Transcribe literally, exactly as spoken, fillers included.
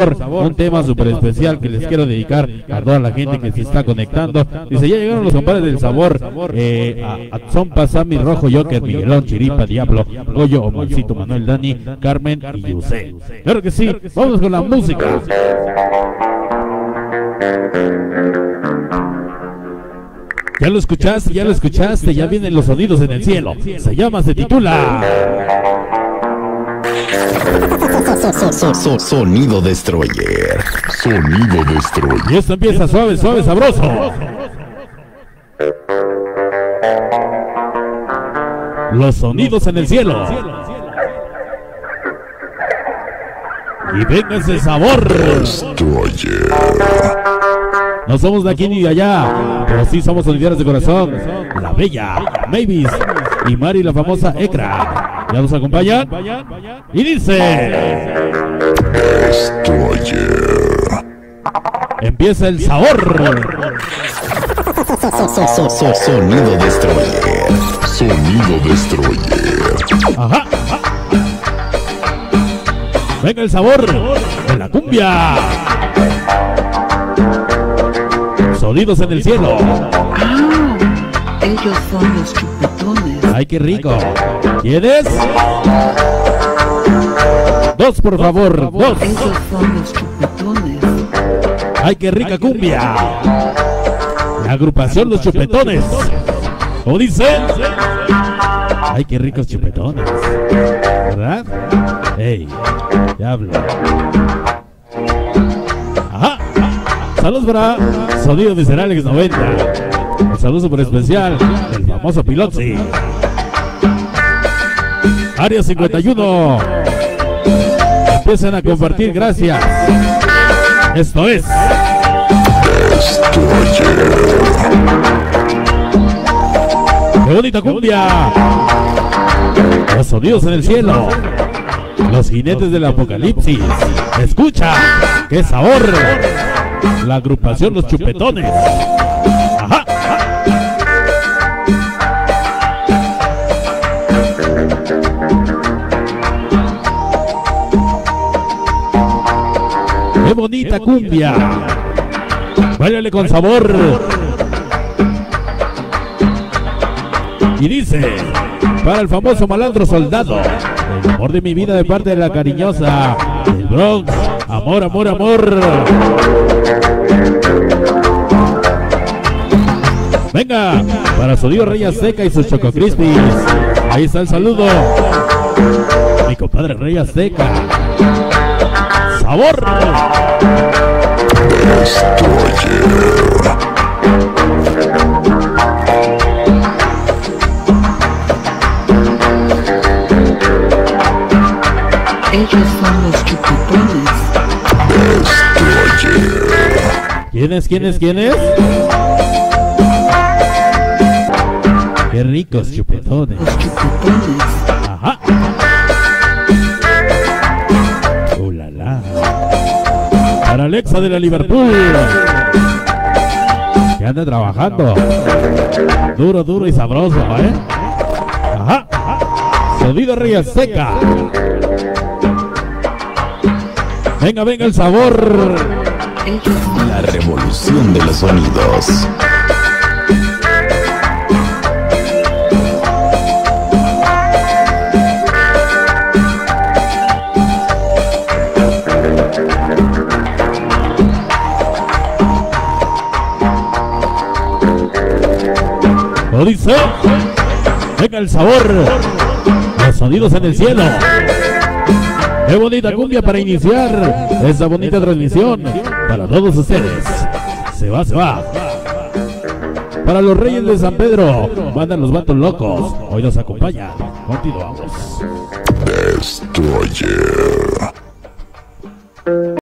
un tema súper especial que les quiero dedicar a toda la gente que se está conectando. Dice, ya llegaron los compadres del sabor, eh, a Atzompa, Sammy, Rojo, Joker, Miguelón, Chiripa, Diablo, Goyo, Omarcito, Manuel, Dani, Carmen y Yusel. Claro que sí, vamos con la música. Ya lo escuchaste, ya lo escuchaste, ya vienen los sonidos en el cielo. Se llama, se titula Sonido Destroyer. Sonido Destroyer. Y esto empieza suave, suave, sabroso. Los sonidos en el cielo. Y venga ese sabor. Destroyer. No somos de aquí ni de allá, pero sí somos solidarios de corazón. La Bella, Mavis y Mari, la famosa Ekra. ¿Ya nos acompañan? Y dice... Destroyer. Empieza el sabor. Sonido Destroyer. Sonido Destroyer. Ajá, ajá. Venga el sabor de la cumbia. Sonidos en el cielo. Ah, ellos son los chupetones. Ay, qué rico. ¿Quieres? Dos, por favor, dos. Ellos son los chupetones. Ay, qué rica cumbia. La agrupación Los Chupetones. ¿Cómo dice? Ay, qué ricos chupetones. ¿Verdad? Ey, diablo. Ajá. Saludos para Sonido Visceral X noventa. Un saludo super especial del famoso Piloxi. Área cincuenta y uno. Empiezan a compartir, gracias. Esto es Destroyer. ¡Qué bonita cumbia! Los sonidos en el cielo. Los jinetes del apocalipsis. Escucha, qué sabor. La agrupación Los Chupetones. Ajá. Qué bonita cumbia. Báilale con sabor. Y dice, para el famoso malandro soldado, el amor de mi vida de parte de la cariñosa del Bronx. Amor, amor, amor. Venga, para Sonido Reyes Seca y sus Choco Crispies. Ahí está el saludo. Mi compadre Reyes Seca. Sabor. Destroyer. Ellos son los chupetones. Destroyer. ¿Quién es, quién es, quién es? Qué ricos chupetones. Los chupetones. Ajá. Uh, la, la. Para Alexa de la Liverpool, que anda trabajando duro, duro y sabroso, ¿eh? Ajá. Sonido Reyes Seca. Venga, venga el sabor. Ellos son La revolución de los sonidos. Lo dice. Venga el sabor. Los sonidos en el cielo. Qué bonita cumbia para iniciar esta bonita transmisión para todos ustedes. Se va, se va. Para los Reyes de San Pedro, mandan los vatos locos. Hoy nos acompaña. Continuamos. Destroyer.